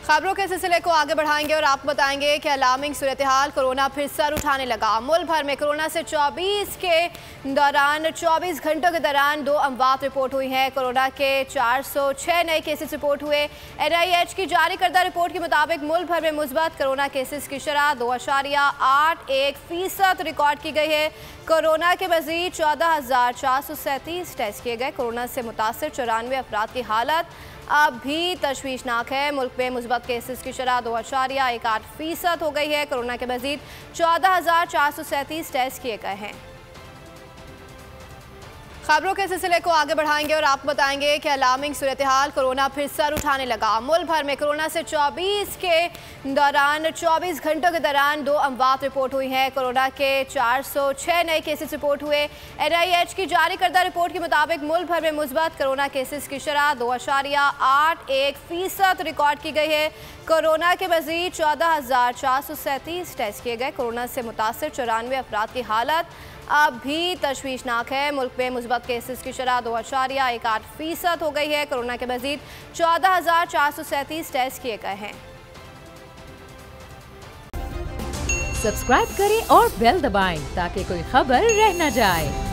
खबरों के सिलसिले को आगे बढ़ाएंगे और आपको बताएंगे कि अलार्मिंग सूरत-ए-हाल, कोरोना फिर सर उठाने लगा। मुल्क भर में कोरोना से 24 घंटों के दौरान 2 अमवात रिपोर्ट हुई हैं। कोरोना के 406 नए केसेस रिपोर्ट हुए। NIH की जारी करदा रिपोर्ट के मुताबिक मुल्क भर में मुस्बत कोरोना केसेस की शरह 2.81% रिकॉर्ड की गई है। कोरोना के मजीद 14,437 टेस्ट किए गए। कोरोना से मुतासर 94 अफराद की हालत अब भी तशवीशनाक है। मुल्क में मुस्बत केसेस की शरह 2.18% हो गई है। कोरोना के मजीद 14,437 टेस्ट किए गए हैं। खबरों के सिलसिले को आगे बढ़ाएंगे और आपको बताएंगे कि अलार्मिंग सूरत-ए-हाल, कोरोना फिर सर उठाने लगा। मुल्क भर में कोरोना से 24 घंटों के दौरान 2 अमवात रिपोर्ट हुई हैं। कोरोना के 406 नए केसेस रिपोर्ट हुए। NIH की जारी करदा रिपोर्ट के मुताबिक मुल्क भर में मुस्बत कोरोना केसेस की शरह 2.81% रिकॉर्ड की गई है। कोरोना के मजीद 14,437 टेस्ट किए गए। कोरोना से मुतासर 94 अफराद की हालत अब भी तशवीशनाक है। मुल्क में मुस्बत केसेस की शरह 2.18% हो गई है। कोरोना के मजीद 14,437 टेस्ट किए गए हैं। सब्सक्राइब करें और बेल दबाएं ताकि कोई खबर रह न जाए।